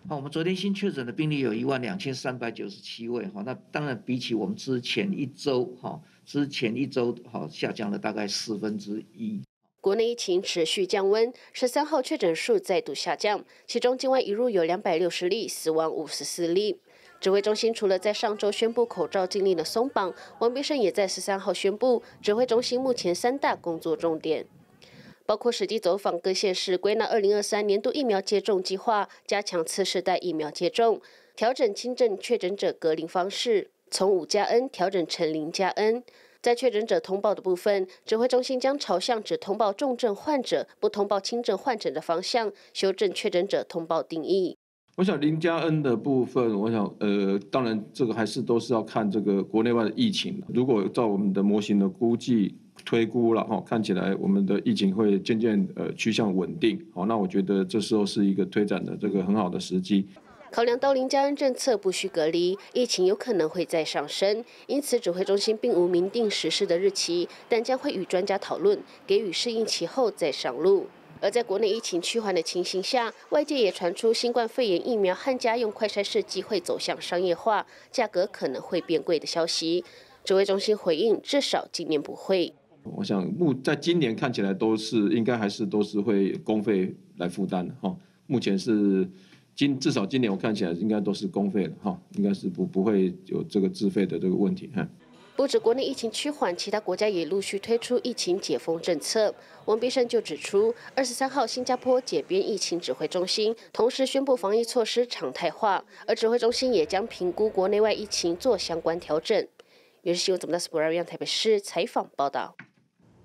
好，我们昨天新确诊的病例有12397位，哈，那当然比起我们之前一周下降了大概1/4。 国内疫情持续降温，13号确诊数再度下降，其中境外移入有260例，死亡54例。指挥中心除了在上周宣布口罩禁令的松绑，王必胜也在13号宣布，指挥中心目前3大工作重点。包括实地走访各县市，归纳2023年度疫苗接种计划，加强次世代疫苗接种，调整轻症确诊者隔离方式，从5+N 调整成0+N。在确诊者通报的部分，指挥中心将朝向只通报重症患者、不通报轻症患者的方向，修正确诊者通报定义。 我想0+N 的部分，我想当然这个还是都是要看这个国内外的疫情。如果照我们的模型的推估了哈，看起来我们的疫情会渐渐趋向稳定。好，那我觉得这时候是一个推展的这个很好的时机。 考量到0+N 政策不需隔离，疫情有可能会再上升，因此指挥中心并无明定实施的日期，但将会与专家讨论，给予适应期后再上路。而在国内疫情趋缓的情形下，外界也传出新冠肺炎疫苗和家用快筛试剂会走向商业化，价格可能会变贵的消息。指挥中心回应，至少今年不会。 我想在今年看起来应该还是都是会公费来负担的哈。目前是至少今年我看起来应该都是公费的哈，应该是不会有这个自费的这个问题哈。 不止国内疫情趋缓，其他国家也陆续推出疫情解封政策。王必胜就指出，23号新加坡解编疫情指挥中心，同时宣布防疫措施常态化，而指挥中心也将评估国内外疫情做相关调整。原是新闻总编辑台北市采访报道。